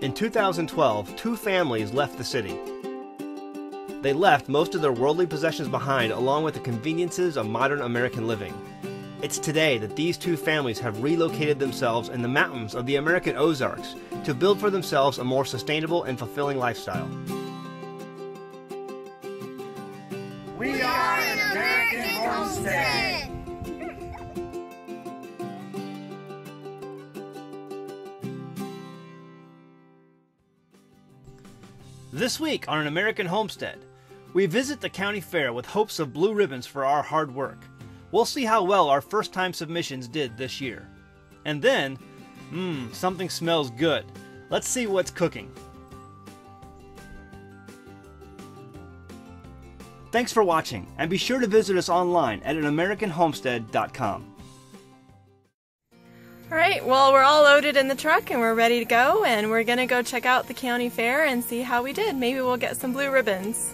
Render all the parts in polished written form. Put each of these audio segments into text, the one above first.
In 2012, two families left the city. They left most of their worldly possessions behind, along with the conveniences of modern American living. It's today that these two families have relocated themselves in the mountains of the American Ozarks to build for themselves a more sustainable and fulfilling lifestyle. We are an American Homestead! This week on An American Homestead, we visit the county fair with hopes of blue ribbons for our hard work. We'll see how well our first-time submissions did this year. And then, something smells good. Let's see what's cooking. Thanks for watching, and be sure to visit us online at anamericanhomestead.com. Alright, well, we're all loaded in the truck and we're ready to go, and we're gonna go check out the county fair and see how we did. Maybe we'll get some blue ribbons.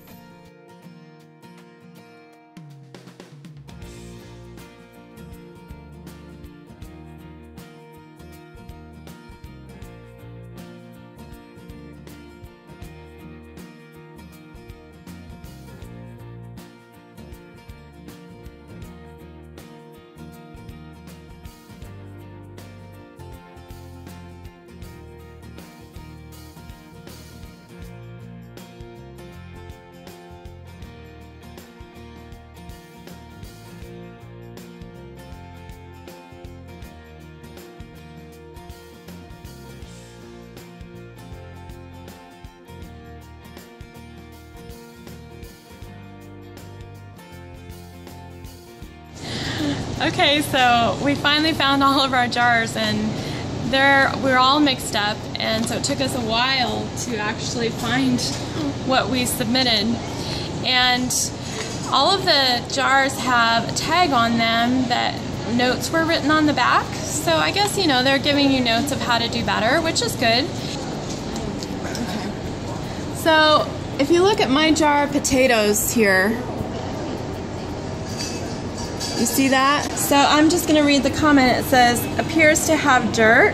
Okay, so we finally found all of our jars, and we're all mixed up, and so it took us a while to actually find what we submitted. And all of the jars have a tag on them that notes were written on the back. So I guess, you know, they're giving you notes of how to do better, which is good. Okay. So if you look at my jar of potatoes here, you see that? So I'm just going to read the comment. It says, appears to have dirt.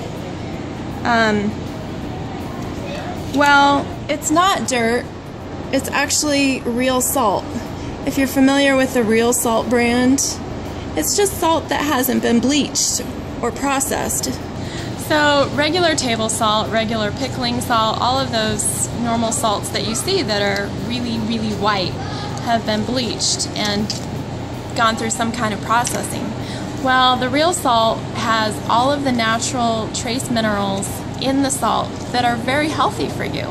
Well, it's not dirt. It's actually real salt. If you're familiar with the Real Salt brand, it's just salt that hasn't been bleached or processed. So regular table salt, regular pickling salt, all of those normal salts that you see that are really, really white have been bleached and gone through some kind of processing. Well, the real salt has all of the natural trace minerals in the salt that are very healthy for you.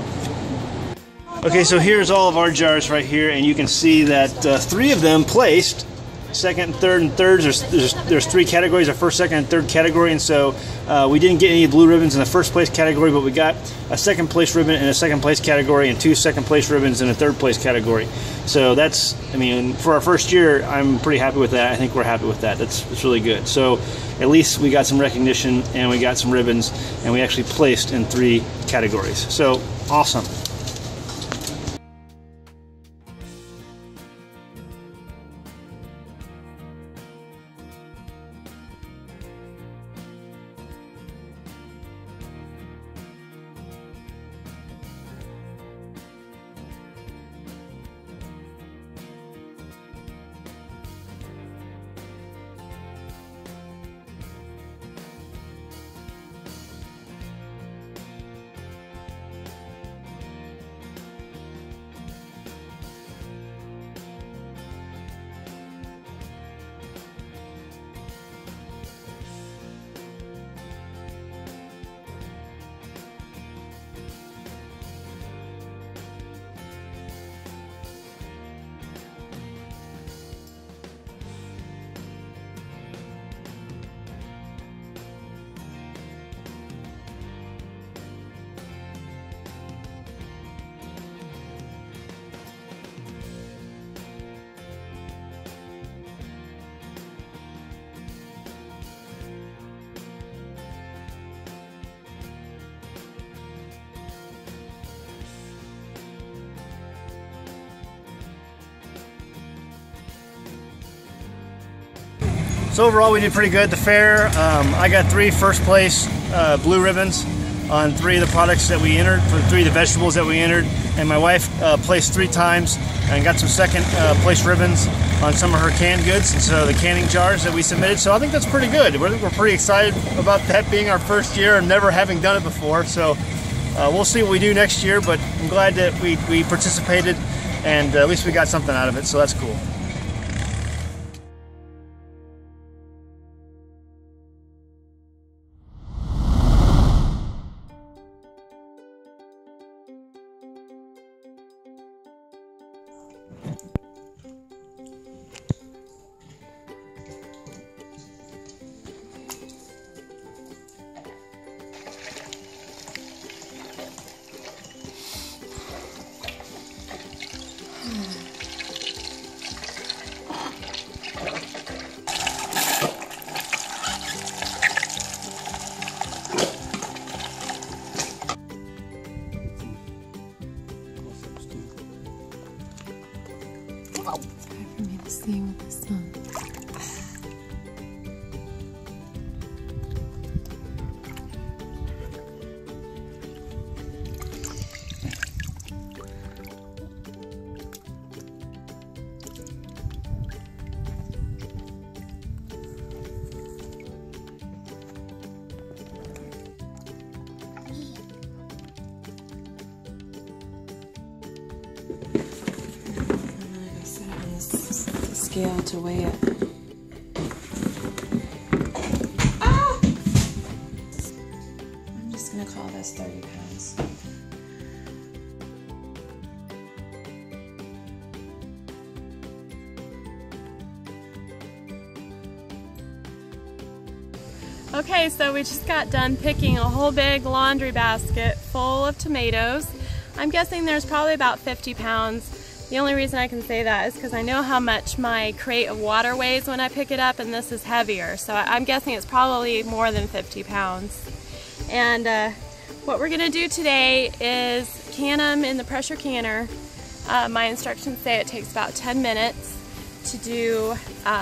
Okay, so here's all of our jars right here, and you can see that three of them placed second, third, and thirds. There's three categories, a first, second, and third category, and so we didn't get any blue ribbons in the first place category, but we got a second place ribbon in a second place category and two second place ribbons in a third place category. So that's, I mean, for our first year, I'm pretty happy with that. I think we're happy with that. That's really good. So at least we got some recognition and we got some ribbons, and we actually placed in three categories. So awesome. So overall we did pretty good at the fair. I got 3 first place blue ribbons. on 3 of the products that we entered, for 3 of the vegetables that we entered, and my wife placed 3 times and got some second place ribbons on some of her canned goods, and so the canning jars that we submitted. So I think that's pretty good. We're pretty excited about that being our first year and never having done it before. So we'll see what we do next year, but I'm glad that we participated, and at least we got something out of it, so that's cool. It's hard for me to see with the sun. Scale to weigh it. Ah! I'm just gonna call this 30 pounds. Okay, so we just got done picking a whole big laundry basket full of tomatoes. I'm guessing there's probably about 50 pounds. The only reason I can say that is because I know how much my crate of water weighs when I pick it up, and this is heavier. So I'm guessing it's probably more than 50 pounds. And what we're gonna do today is can them in the pressure canner. My instructions say it takes about 10 minutes to do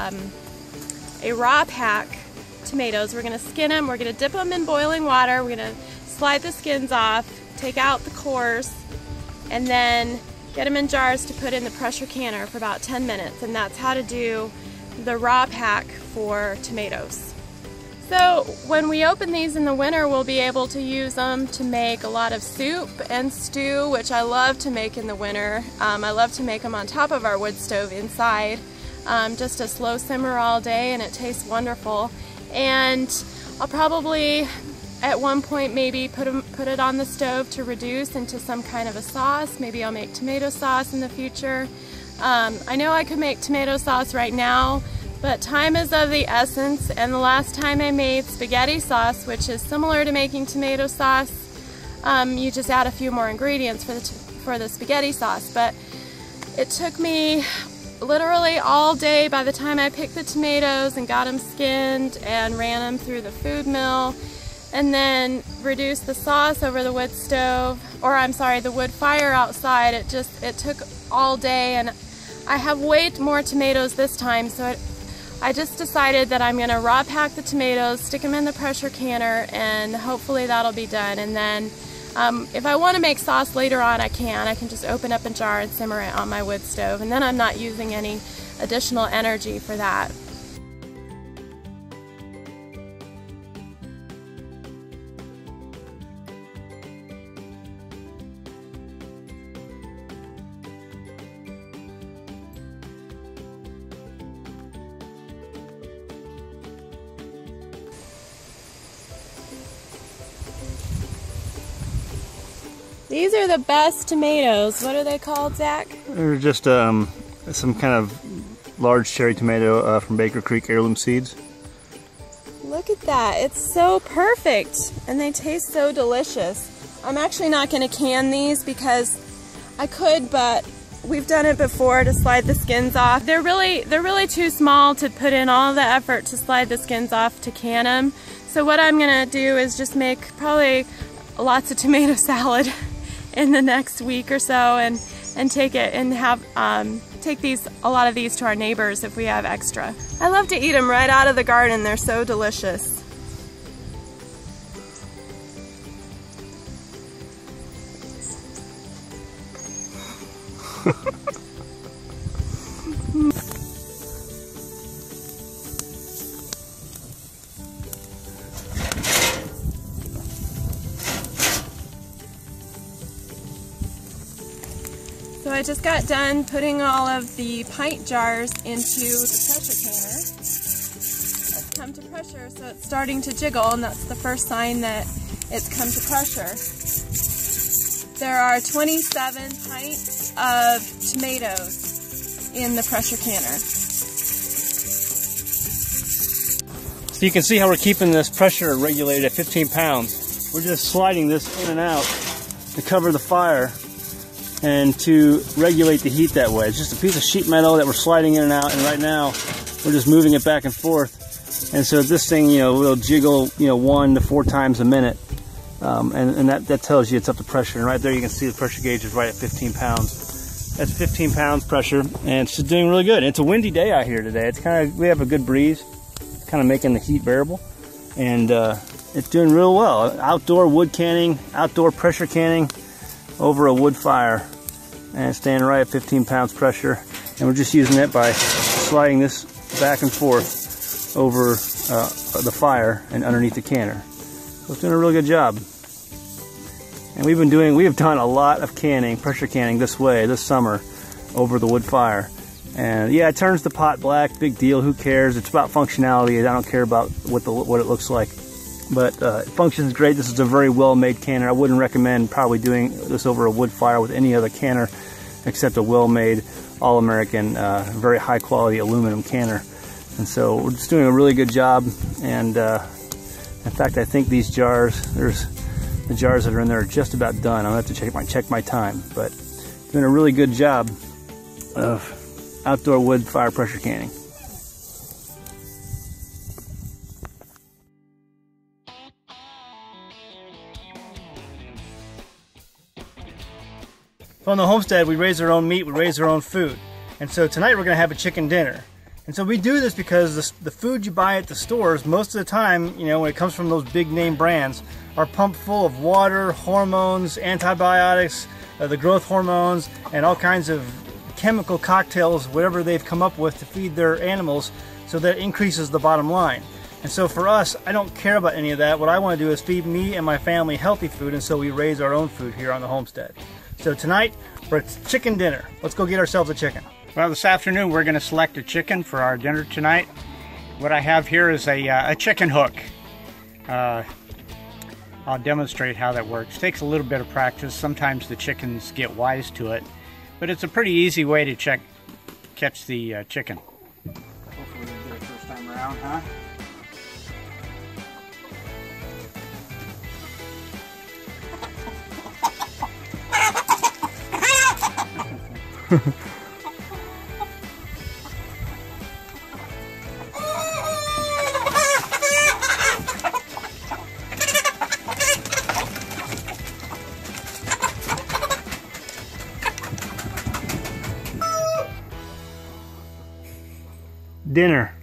a raw pack tomatoes. We're gonna skin them, we're gonna dip them in boiling water, we're gonna slide the skins off, take out the cores, and then get them in jars to put in the pressure canner for about 10 minutes, and that's how to do the raw pack for tomatoes. So when we open these in the winter, we'll be able to use them to make a lot of soup and stew, which I love to make in the winter. I love to make them on top of our wood stove inside, just a slow simmer all day, and it tastes wonderful. And I'll probably at one point maybe put it on the stove to reduce into some kind of a sauce. Maybe I'll make tomato sauce in the future. I know I could make tomato sauce right now, but time is of the essence, and the last time I made spaghetti sauce, which is similar to making tomato sauce, you just add a few more ingredients for the spaghetti sauce. But it took me literally all day by the time I picked the tomatoes and got them skinned and ran them through the food mill, and then reduced the sauce over the wood stove, or I'm sorry, the wood fire outside. It took all day, and I have way more tomatoes this time, so I just decided that I'm gonna raw pack the tomatoes, stick them in the pressure canner, and hopefully that'll be done. And then if I want to make sauce later on, I can just open up a jar and simmer it on my wood stove, and then I'm not using any additional energy for that. These are the best tomatoes. What are they called, Zach? They're just some kind of large cherry tomato from Baker Creek Heirloom Seeds. Look at that. It's so perfect, and they taste so delicious. I'm actually not going to can these because I could, but we've done it before to slide the skins off. They're really too small to put in all the effort to slide the skins off to can them. So what I'm going to do is just make probably lots of tomato salad in the next week or so, and take it and have take a lot of these to our neighbors if we have extra. I love to eat them right out of the garden. They're so delicious. So I just got done putting all of the pint jars into the pressure canner. It's come to pressure, so it's starting to jiggle, and that's the first sign that it's come to pressure. There are 27 pints of tomatoes in the pressure canner. So you can see how we're keeping this pressure regulated at 15 pounds. We're just sliding this in and out to cover the fire and to regulate the heat that way. It's just a piece of sheet metal that we're sliding in and out, and right now we're just moving it back and forth. And so this thing, will jiggle, 1 to 4 times a minute. And that tells you it's up to pressure. And right there you can see the pressure gauge is right at 15 pounds. That's 15 pounds pressure, and it's just doing really good. It's a windy day out here today. We have a good breeze. It's kind of making the heat bearable. And it's doing real well. Outdoor wood canning, outdoor pressure canning over a wood fire. And it's staying right at 15 pounds pressure. And we're just using it by sliding this back and forth over the fire and underneath the canner. So it's doing a really good job. And we have done a lot of canning, pressure canning this way this summer over the wood fire. And yeah, it turns the pot black, big deal, who cares? It's about functionality. I don't care about what it looks like. But it functions great. This is a very well-made canner. I wouldn't recommend probably doing this over a wood fire with any other canner except a well-made, all-American, very high-quality aluminum canner. And so we're just doing a really good job. And in fact, I think these jars, the jars that are in there are just about done. I'll have to check my time. But doing a really good job of outdoor wood fire pressure canning. So on the homestead, we raise our own meat, we raise our own food. And so tonight we're going to have a chicken dinner. And so we do this because the food you buy at the stores, most of the time, when it comes from those big name brands, are pumped full of water, hormones, antibiotics, the growth hormones, and all kinds of chemical cocktails, whatever they've come up with to feed their animals, so that increases the bottom line. And so for us, I don't care about any of that. What I want to do is feed me and my family healthy food, and so we raise our own food here on the homestead. So tonight, for chicken dinner. Let's go get ourselves a chicken. Well, this afternoon we're going to select a chicken for our dinner tonight. What I have here is a chicken hook. I'll demonstrate how that works. It takes a little bit of practice. Sometimes the chickens get wise to it, but it's a pretty easy way to catch the chicken. Hopefully we'll get it first time around, huh? Dinner.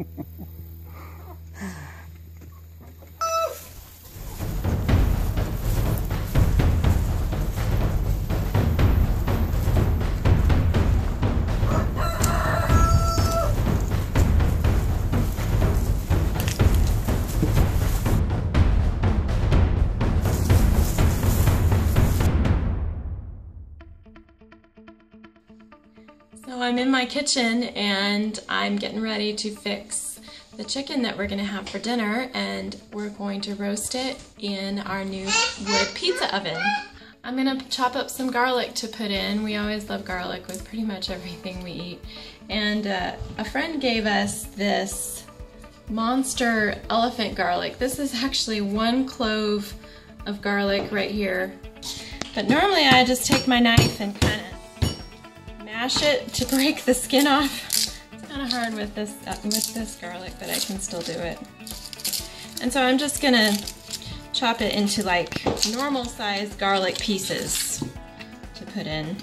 So I'm in my kitchen and I'm getting ready to fix the chicken that we're going to have for dinner, and we're going to roast it in our new wood pizza oven. I'm going to chop up some garlic to put in. We always love garlic with pretty much everything we eat. And a friend gave us this monster elephant garlic. This is actually 1 clove of garlic right here. But normally I just take my knife and kind of mash it to break the skin off. It's kind of hard with this garlic, but I can still do it. And so I'm just gonna chop it into like normal sized garlic pieces to put in.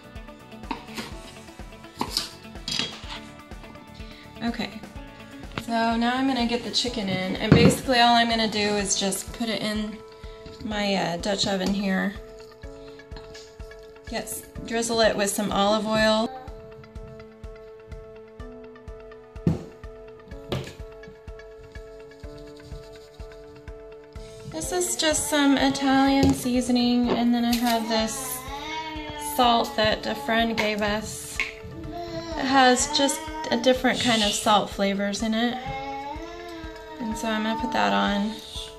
Okay, so So now I'm gonna get the chicken in, and basically all I'm gonna do is just put it in my Dutch oven here. Drizzle it with some olive oil. This is just some Italian seasoning, and then I have this salt that a friend gave us. It has just a different kind of salt flavors in it. And so I'm gonna put that on.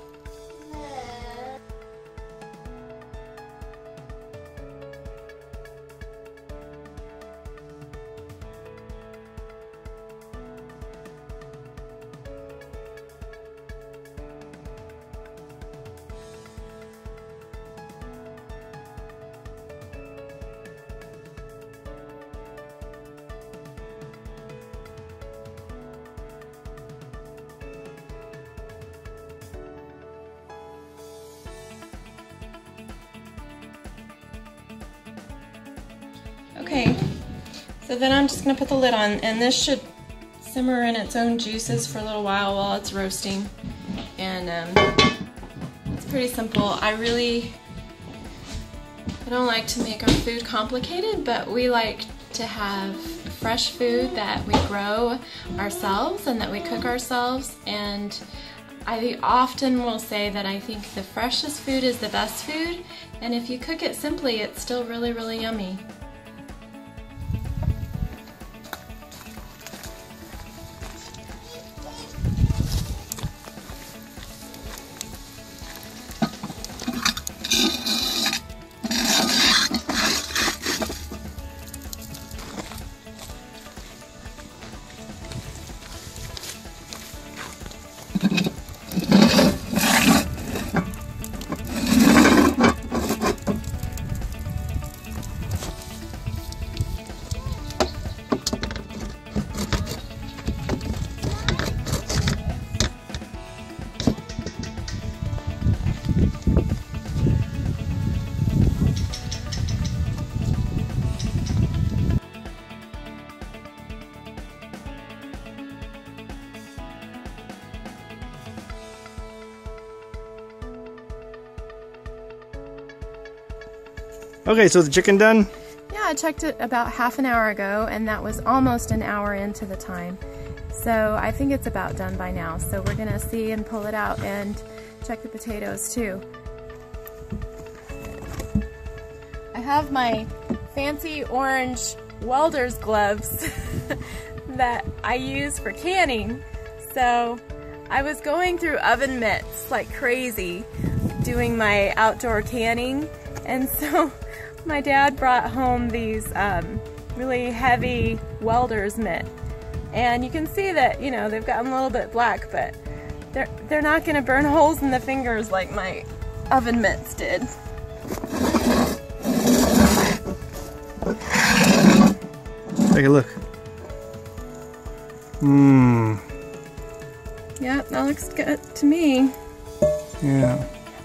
Okay, so then I'm just going to put the lid on, and this should simmer in its own juices for a little while it's roasting. And it's pretty simple. I don't like to make our food complicated, but we like to have fresh food that we grow ourselves and that we cook ourselves. And I often will say that I think the freshest food is the best food, and if you cook it simply, it's still really, really yummy. Okay, so the chicken done? Yeah, I checked it about half an hour ago, and that was almost an hour into the time. So I think it's about done by now. So we're gonna see and pull it out and check the potatoes too. I have my fancy orange welder's gloves that I use for canning. So I was going through oven mitts like crazy doing my outdoor canning, and so my dad brought home these really heavy welder's mitt, and you can see that, you know, they've gotten a little bit black, but they're not going to burn holes in the fingers like my oven mitts did. Take a look. Mmm. Yeah, that looks good to me. Yeah.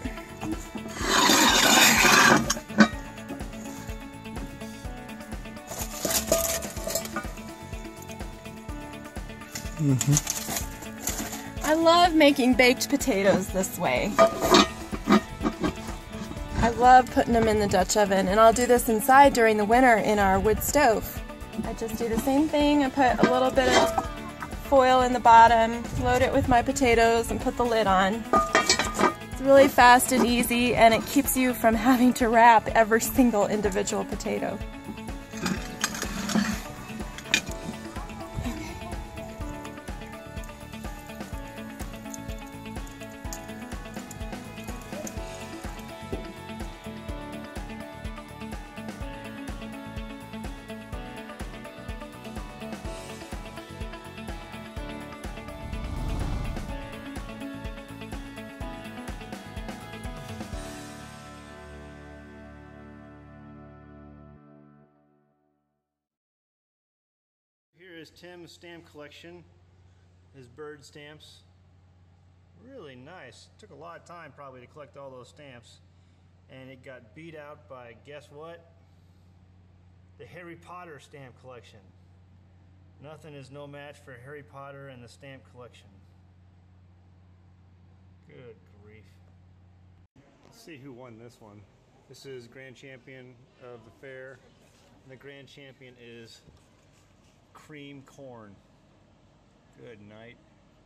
I love making baked potatoes this way. I love putting them in the Dutch oven, and I'll do this inside during the winter in our wood stove. I just do the same thing. I put a little bit of foil in the bottom, load it with my potatoes, and put the lid on. It's really fast and easy, and it keeps you from having to wrap every single individual potato. Here is Tim's stamp collection, his bird stamps. Really nice. Took a lot of time probably to collect all those stamps, and it got beat out by, guess what? The Harry Potter stamp collection. Nothing is no match for Harry Potter and the stamp collection. Good grief. Let's see who won this one. This is Grand Champion of the fair. And the Grand Champion is Cream Corn. Good night.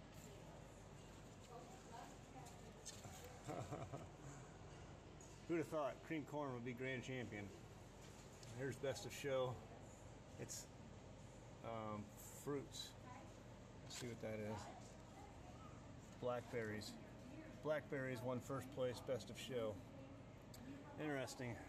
Who'd have thought Cream Corn would be Grand Champion? Here's Best of Show. It's fruits. Let's see what that is. Blackberries. Blackberries won first place, Best of Show. Interesting.